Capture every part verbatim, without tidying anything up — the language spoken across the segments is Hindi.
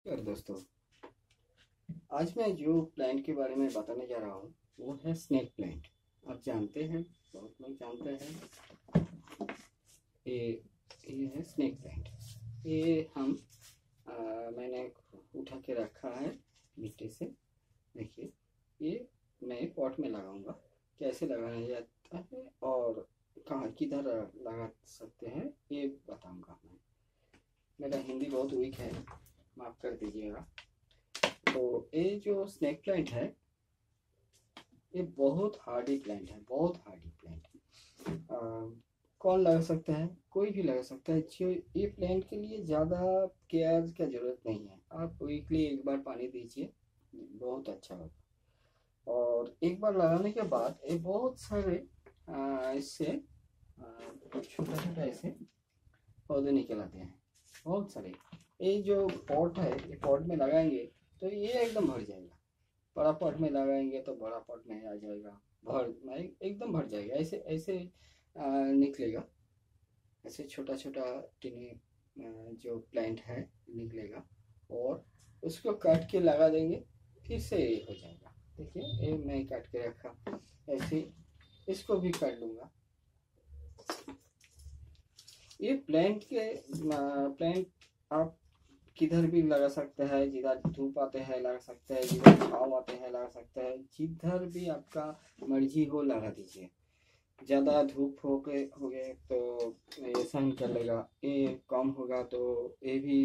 और दोस्तों, आज मैं जो प्लांट के बारे में बताने जा रहा हूँ वो है स्नेक प्लांट। आप जानते हैं, बहुत लोग जानते हैं, ये ये है स्नेक प्लांट। ये हम आ, मैंने उठा के रखा है मिट्टी से। देखिए, ये मैं पॉट में लगाऊंगा। कैसे लगाया जाता है और कहाँ किधर लगा सकते हैं ये बताऊंगा मैं। मेरा हिंदी बहुत वीक है, माफ़ कर दीजिएगा। तो ये जो स्नेक प्लांट है ये बहुत हार्डी प्लांट है, बहुत हार्डी प्लांट। कौन लगा सकता है? कोई भी लगा सकता है। जो ये प्लांट के लिए ज़्यादा केयर का ज़रूरत नहीं है। आप वीकली एक बार पानी दीजिए, बहुत अच्छा होगा। और एक बार लगाने के बाद ये बहुत सारे आ, इससे छोटा छोटा ऐसे पौधे निकल आते हैं, बहुत सारे। ये जो पॉट है, ये पॉट में लगाएंगे तो ये एकदम भर जाएगा। बड़ा पॉट में लगाएंगे तो बड़ा पॉट में आ जाएगा, भर एकदम भर जाएगा। ऐसे ऐसे आ, निकलेगा। ऐसे छोटा छोटा टिनी जो प्लांट है निकलेगा और उसको काट के लगा देंगे, फिर से ये हो जाएगा। देखिए, ये मैं काट के रखा, ऐसे इसको भी काट लूँगा। ये प्लांट के प्लांट आप किधर भी लगा सकते हैं, जिधर धूप आते हैं लगा सकते हैं, जिधर छाँव आते हैं लगा सकते हैं, जिधर भी आपका मर्जी हो लगा दीजिए। ज़्यादा धूप हो गए हो गए तो ये सहन कर लेगा, ये कम होगा तो ये भी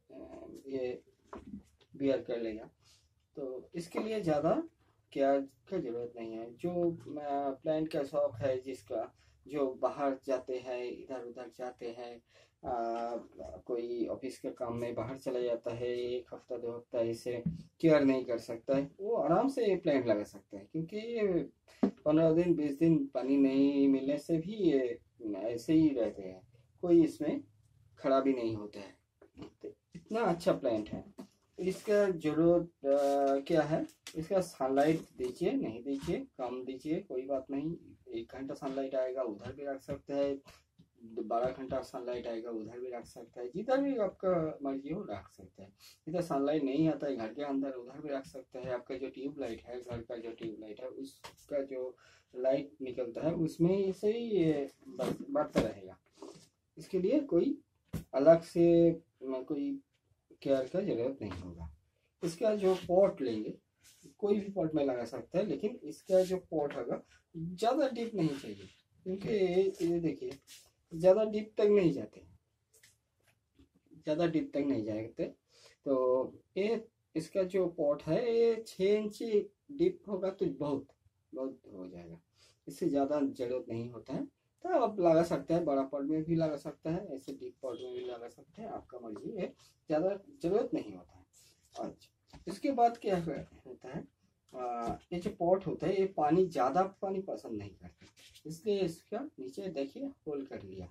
ये बियर कर लेगा। तो इसके लिए ज़्यादा केयर का ज़रूरत नहीं है। जो प्लांट का शौक है, जिसका जो बाहर जाते हैं, इधर उधर जाते हैं, आ, कोई ऑफिस के काम में बाहर चला जाता है, एक हफ्ता दो हफ्ता इसे केयर नहीं कर सकता है, वो आराम से ये प्लांट लगा सकता है। क्योंकि ये पंद्रह दिन बीस दिन पानी नहीं मिलने से भी ये ऐसे ही रहते हैं, कोई इसमें खराबी नहीं होता है। तो इतना अच्छा प्लांट है। इसका जरूरत क्या है? इसका सनलाइट दीजिए, नहीं दीजिए, कम दीजिए, कोई बात नहीं। एक घंटा सनलाइट आएगा उधर भी रख सकते हैं, बारह घंटा सनलाइट आएगा उधर भी रख सकता है, जिधर भी आपका मर्जी हो रख सकते हैं। जिधर सनलाइट नहीं आता है घर के अंदर, उधर भी रख सकते हैं। आपका जो ट्यूब लाइट है, घर का जो ट्यूब लाइट है, उसका जो लाइट निकलता है उसमें से ही बढ़ता रहेगा। इसके लिए कोई अलग से कोई केयर का जरूरत नहीं होगा। इसका जो पॉट लेंगे, कोई भी पॉट में लगा सकता है, लेकिन इसका जो पॉट होगा ज़्यादा डीप नहीं चाहिए। क्योंकि ये देखिए, ज़्यादा डीप तक नहीं जाते, ज़्यादा डीप तक नहीं जाते। तो ये इसका जो पॉट है ये छः इंची डीप होगा तो बहुत बहुत हो जाएगा। इससे ज़्यादा ज़रूरत नहीं होता है। तो आप लगा सकते हैं, बड़ा पॉट में भी लगा सकता है, ऐसे डीप पॉट में भी लगा सकते हैं, आपका मर्जी है। ज़्यादा ज़रूरत नहीं होता है। अच्छा, इसके बाद क्या होता है, आ, ये जो पॉट होता है ये पानी ज़्यादा पानी पसंद नहीं करता, इसलिए इसका नीचे देखिए होल कर लिया।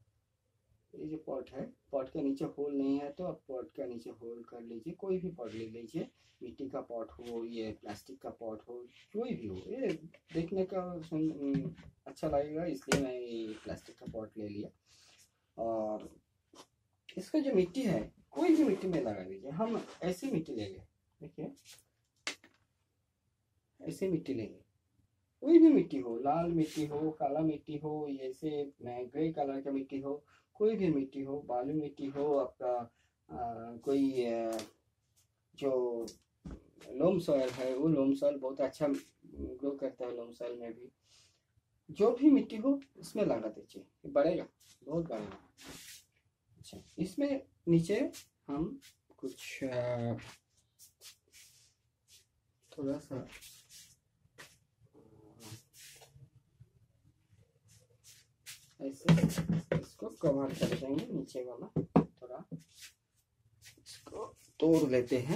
ये जो पॉट है, पॉट के नीचे होल नहीं है तो आप पॉट का नीचे होल कर लीजिए। कोई भी पॉट ले लीजिए, मिट्टी का पॉट हो, ये प्लास्टिक का पॉट हो, कोई भी हो। ये देखने का अच्छा लगेगा, इसलिए मैं ये प्लास्टिक का पॉट ले लिया। और इसका जो मिट्टी है, कोई भी मिट्टी में लगा दीजिए। हम ऐसी मिट्टी लेंगे, देखिए ऐसे मिट्टी लेंगे, कोई भी मिट्टी हो, लाल मिट्टी हो, काला मिट्टी हो, ऐसे ग्रे कलर का मिट्टी हो, कोई भी मिट्टी हो, बालू मिट्टी हो, आपका आ, कोई आ, जो लोम सॉइल है, वो लोम सॉइल बहुत अच्छा ग्रो करता है। लोम सॉइल में भी जो भी मिट्टी हो उसमें लगा दीजिए, बढ़ेगा, बहुत बढ़ेगा। अच्छा, इसमें नीचे हम कुछ आ, थोड़ा सा ऐसे इसको कवर कर देंगे, नीचे वाला थोड़ा इसको तोड़ लेते हैं।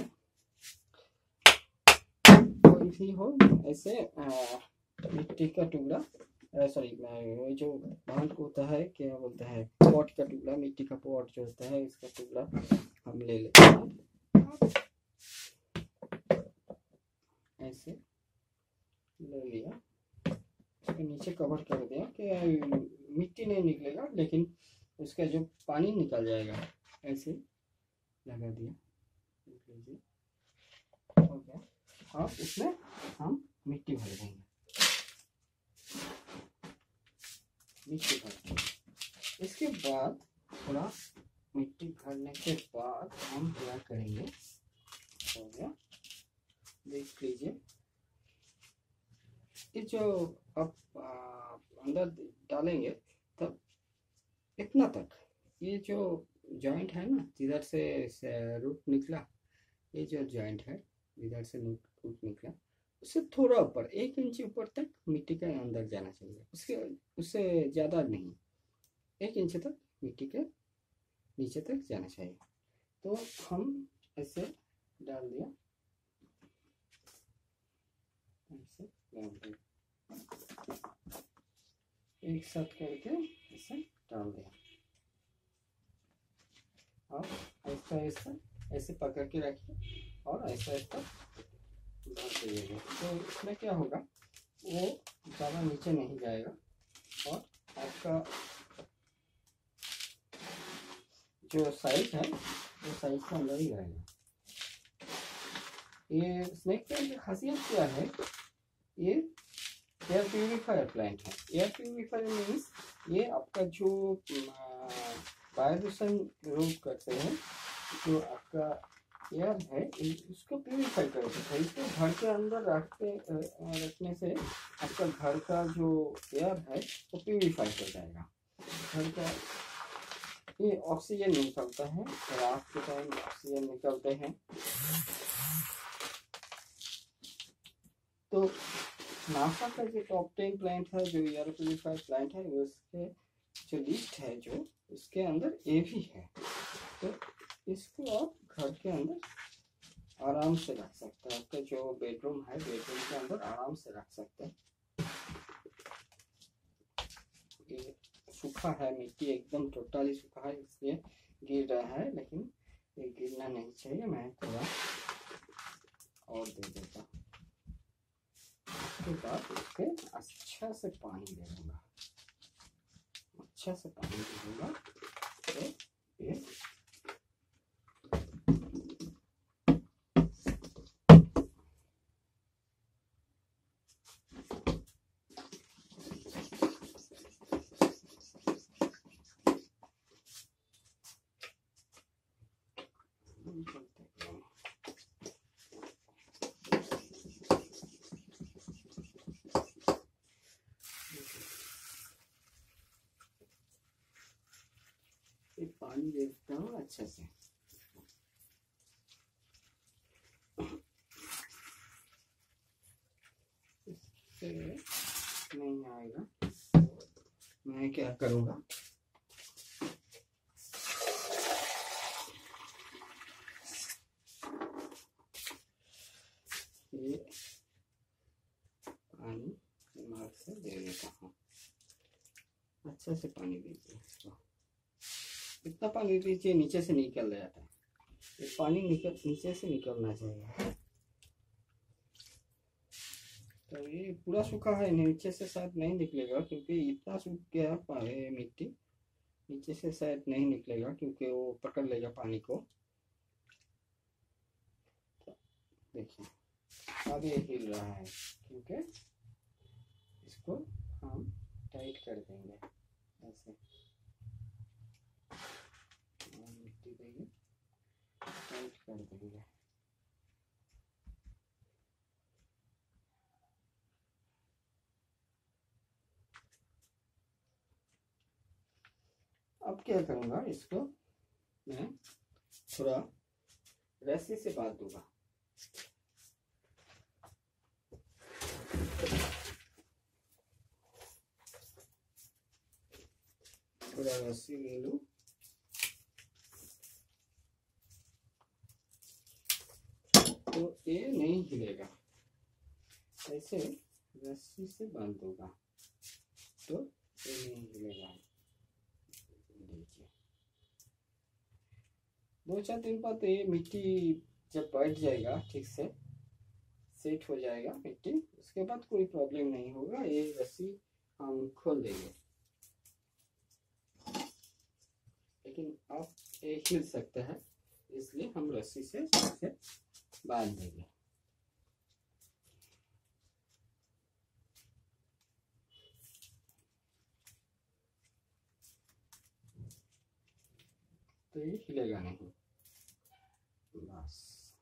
कोई भी हो ऐसे मिट्टी का टुकड़ा, सॉरी जो भांड होता है, क्या बोलते हैं, पॉट का टुकड़ा, मिट्टी का पॉट जो होता है, इसका टुकड़ा हम ले लेते हैं। ऐसे ले लिया, नीचे कवर कर दिया कि मिट्टी नहीं निकलेगा, लेकिन उसका जो पानी निकल जाएगा। ऐसे लगा दिया, लीजिए, हो गया। अब इसमें हम मिट्टी भर देंगे, मिट्टी भर देंगे। इसके बाद थोड़ा मिट्टी भरने के बाद हम क्या करेंगे, हो गया, देख लीजिए। ये जो आप अंदर डालेंगे तब इतना तक, ये जो जॉइंट है ना, जिधर से, से रूट निकला, ये जो जॉइंट है जिधर से रूट निकला, उससे थोड़ा ऊपर, एक इंच ऊपर तक मिट्टी के अंदर जाना चाहिए, उसके उससे ज़्यादा नहीं, एक इंच तक मिट्टी के नीचे तक जाना चाहिए। तो हम ऐसे डाल दिया, ऐसे डाल दिया, एक साथ करके ऐसे डाल दिया। और ऐसा ऐसा ऐसे पकड़ के रखिए और ऐसा ऐसा भर दीजिएगा। तो इसमें क्या होगा, वो ज़्यादा नीचे नहीं जाएगा और आपका जो साइज है वो साइज के अंदर ही रहेगा। ये स्नेक प्लांट की खासियत क्या है, ये एयर प्यूरिफायर प्लांट है। एयर प्यूरिफायर मीन्स ये आपका जो वायु रोक करते हैं, जो आपका एयर है उसको प्यूरिफाई करते हैं। इसको घर के अंदर रखते रखने से आपका घर का जो एयर है वो प्यूरिफाई कर जाएगा। घर का ये ऑक्सीजन निकलता है, रात के टाइम ऑक्सीजन निकलते हैं। तो नासा का जो टॉप टेन प्लांट है, जो एयर प्यूरिफायर प्लांट है, उसके जो लिस्ट है जो उसके अंदर ये भी है। तो इसको आप घर के अंदर आराम से रख सकते हैं। आपका जो बेडरूम है, बेडरूम के अंदर आराम से रख सकते हैं। ये सूखा है, मिट्टी एकदम टोटली सूखा है, इसलिए गिर रहा है, लेकिन ये गिरना नहीं चाहिए। मैं थोड़ा और दे देता, उसके बाद उसके अच्छा से पानी दे दूंगा, अच्छा से पानी दे दूंगा। तो ये पानी देता हूँ अच्छे से। इससे नहीं आएगा तो मैं क्या करूँगा, ये पानी दिमाग से दे देता हूँ, अच्छे से पानी दीजिए। इसको इतना पानी दीजिए नीचे से निकल जाता है, ये पानी निकल नीचे से निकलना चाहिए। तो ये पूरा सूखा है, नीचे से शायद नहीं निकलेगा, क्योंकि इतना सूख गया पानी, मिट्टी नीचे से शायद नहीं निकलेगा, क्योंकि वो पकड़ लेगा पानी को। तो देखिए अब ये हिल रहा है, क्योंकि इसको हम टाइट कर देंगे ऐसे, मिट्टी देंगे, टाइट कर देंगे। अब क्या करूँगा, इसको मैं थोड़ा रस्सी से बांध दूंगा। थोड़ा रस्सी ले लूं, तो ये नहीं हिलेगा। ऐसे रस्सी से बांध दूंगा तो ये नहीं हिलेगा। दो चार दिन बाद ये मिट्टी जब बैठ जाएगा, ठीक से सेट हो जाएगा मिट्टी, उसके बाद कोई प्रॉब्लम नहीं होगा। ये रस्सी हम खोल देंगे, लेकिन आप ये हिल सकते हैं, इसलिए हम रस्सी से इसे बांध देंगे। तो ये हिलेगा नहीं, बस।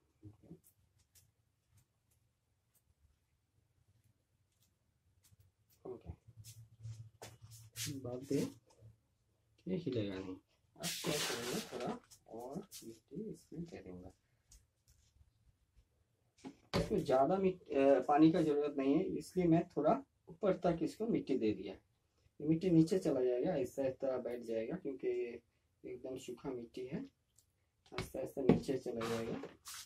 ओके, बात दे ये हिलेगा नहीं। अब क्या करूँगा, थोड़ा और मिट्टी इसमें दे दूंगा। इसमें ज़्यादा पानी का ज़रूरत नहीं है, इसलिए मैं थोड़ा ऊपर तक इसको मिट्टी दे दिया। मिट्टी नीचे चला जाएगा, ऐसा इस तरह बैठ जाएगा, क्योंकि एकदम सूखा मिट्टी है। आस्ते आस्ते नीचे चला जाएगा।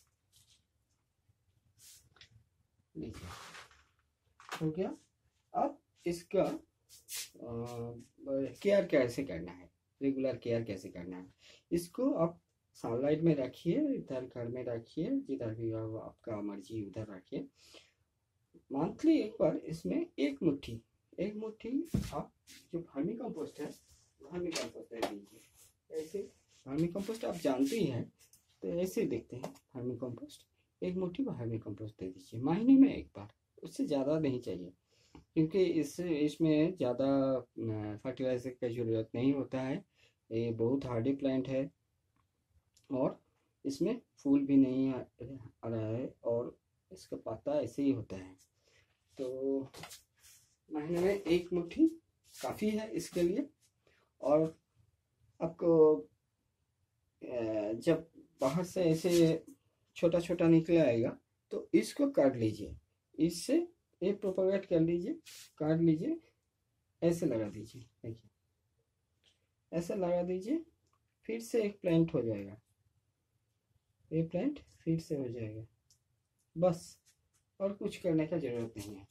नीचे हो गया। अब इसका केयर कैसे करना है, रेगुलर केयर कैसे करना है, इसको आप सनलाइट में रखिए, इधर घर में रखिए, जिधर भी आपका मर्जी उधर रखिए। मंथली एक बार इसमें एक मुट्ठी एक मुट्ठी आप जो वर्मी कंपोस्ट है, वर्मी कंपोस्ट दे दीजिए। ऐसे वर्मी कंपोस्ट आप जानते ही हैं, तो ऐसे देखते हैं वर्मी कंपोस्ट, एक मुट्ठी वर्मी कंपोस्ट दे दीजिए महीने में एक बार, उससे ज़्यादा नहीं चाहिए, क्योंकि इस इसमें ज़्यादा फर्टिलाइजर का ज़रूरत नहीं होता है। ये बहुत हार्डी प्लांट है और इसमें फूल भी नहीं आ रहा है, और इसका पत्ता ऐसे ही होता है। तो महीने में एक मुट्ठी काफ़ी है इसके लिए। और आपको जब बाहर से ऐसे छोटा छोटा निकल आएगा तो इसको काट लीजिए, इससे ये प्रोपगेट कर लीजिए, काट लीजिए, ऐसे लगा दीजिए। देखिए ऐसे लगा दीजिए, फिर से एक प्लांट हो जाएगा, ये प्लांट फिर से हो जाएगा, बस। और कुछ करने का ज़रूरत नहीं है।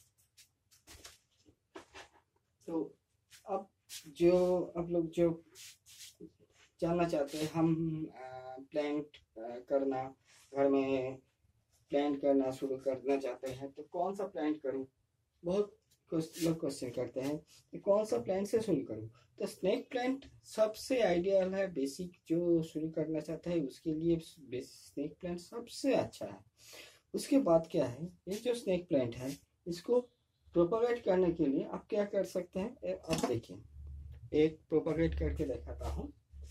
तो अब जो आप लोग जो जानना चाहते हैं, हम प्लांट करना, घर में प्लांट करना शुरू करना चाहते हैं, तो कौन सा प्लांट करूं? बहुत लोग क्वेश्चन करते हैं कि कौन सा प्लांट से शुरू करूं। तो स्नेक प्लांट सबसे आइडियल है, बेसिक जो शुरू करना चाहता है उसके लिए स्नेक प्लांट सबसे अच्छा है। उसके बाद क्या है, ये जो स्नेक प्लांट है इसको प्रोपगेट करने के लिए आप क्या कर सकते हैं, आप देखिए, एक प्रोपगेट करके दिखाता हूँ।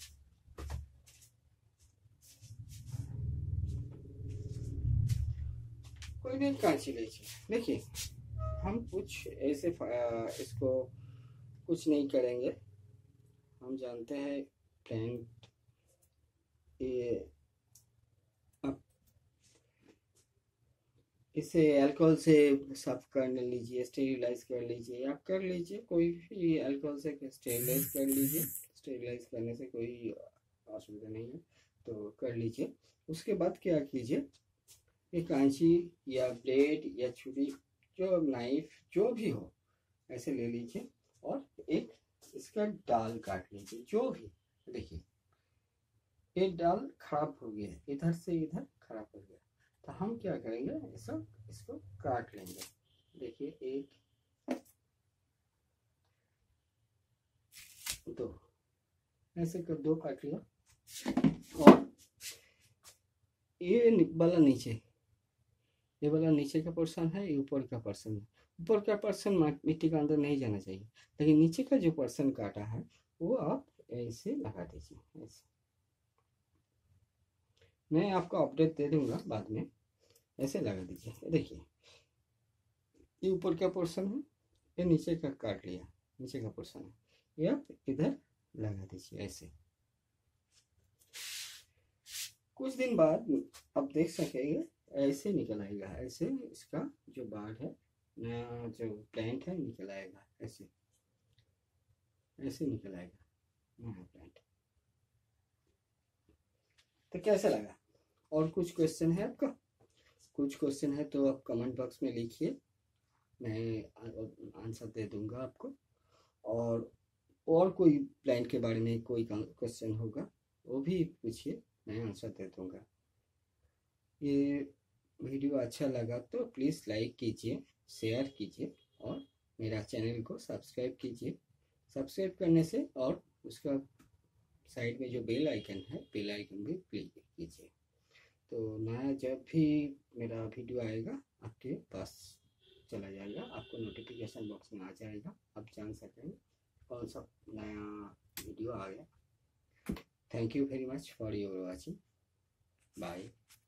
कोई भी कांची लीजिए, देखिए हम कुछ ऐसे इसको कुछ नहीं करेंगे। हम जानते हैं प्लांट ये आप इसे अल्कोहल से साफ कर लीजिए, स्टेरिलाइज कर लीजिए, आप कर लीजिए, कोई भी अल्कोहल से स्टेरिलाइज कर लीजिए। स्टेरिलाइज करने से कोई असुविधा नहीं है, तो कर लीजिए। उसके बाद क्या कीजिए, एक कांची या ब्लेड या छुरी, जो नाइफ जो भी हो, ऐसे ले लीजिए और एक इसका डाल काट लीजिए, जो भी। देखिए ये डाल खराब हो गया, इधर से इधर खराब हो गया, तो हम क्या करेंगे, ऐसा इसको काट लेंगे। देखिए एक दो, ऐसे कर दो काट लिया। और ये वाला नीचे, ये वाला नीचे का पोर्शन है, ये ऊपर का पोर्शन है। ऊपर का पोर्शन मिट्टी के अंदर नहीं जाना चाहिए, लेकिन नीचे का जो पोर्शन काटा है वो आप ऐसे लगा दीजिए। ऐसे मैं आपको अपडेट दे दूंगा बाद में, ऐसे लगा दीजिए। देखिए ये ऊपर का पोर्शन है, ये नीचे का काट लिया, नीचे का पोर्शन है, ये आप इधर लगा दीजिए ऐसे। कुछ दिन बाद आप देख सकेंगे ऐसे निकल आएगा, ऐसे इसका जो बाढ़ है, नया जो प्लांट है निकल आएगा, ऐसे ऐसे निकल आएगा नया प्लांट। तो कैसे लगा? और कुछ क्वेश्चन है आपका? कुछ क्वेश्चन है तो आप कमेंट बॉक्स में लिखिए, मैं आंसर दे दूंगा आपको। और और कोई प्लांट के बारे में कोई क्वेश्चन होगा वो भी पूछिए, मैं आंसर दे दूंगा। ये वीडियो अच्छा लगा तो प्लीज़ लाइक कीजिए, शेयर कीजिए और मेरा चैनल को सब्सक्राइब कीजिए। सब्सक्राइब करने से और उसका साइड में जो बेल आइकन है, बेल आइकन भी क्लिक कीजिए। तो नया जब भी मेरा वीडियो आएगा आपके पास चला जाएगा, आपको नोटिफिकेशन बॉक्स में आ जाएगा, आप जान सकेंगे कौन सा नया वीडियो आ गया। Thank you very much for your watching, bye.